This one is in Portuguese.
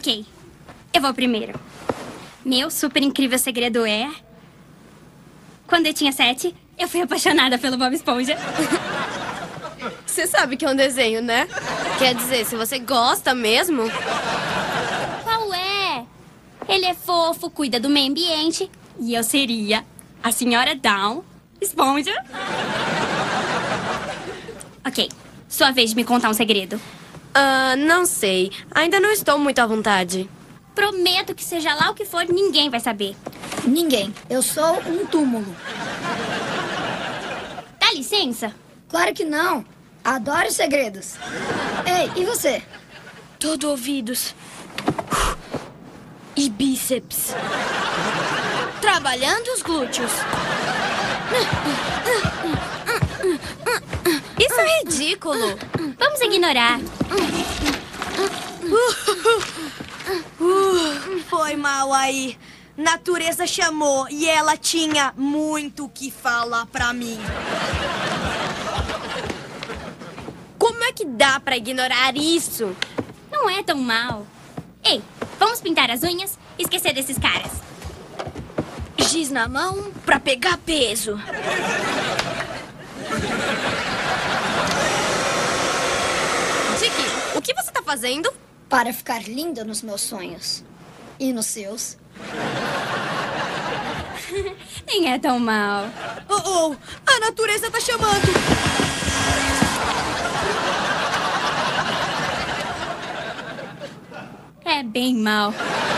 Ok, eu vou primeiro. Meu super incrível segredo é... Quando eu tinha 7, eu fui apaixonada pelo Bob Esponja. Você sabe que é um desenho, né? Quer dizer, se você gosta mesmo... Qual é? Ele é fofo, cuida do meio ambiente. E eu seria a senhora Down Esponja. Ok, sua vez de me contar um segredo. Não sei. Ainda não estou muito à vontade. Prometo que seja lá o que for, ninguém vai saber. Ninguém. Eu sou um túmulo. Dá licença? Claro que não. Adoro segredos. Ei, e você? Todo ouvidos. E bíceps. Trabalhando os glúteos. Isso é ridículo. Vamos ignorar. Foi mal aí. Natureza chamou e ela tinha muito o que falar pra mim. Como é que dá pra ignorar isso? Não é tão mal. Ei, vamos pintar as unhas e esquecer desses caras. Giz na mão pra pegar peso. Tiki, o que você tá fazendo? Para ficar linda nos meus sonhos. E nos seus. Nem é tão mal. Oh, a natureza tá chamando. É bem mal.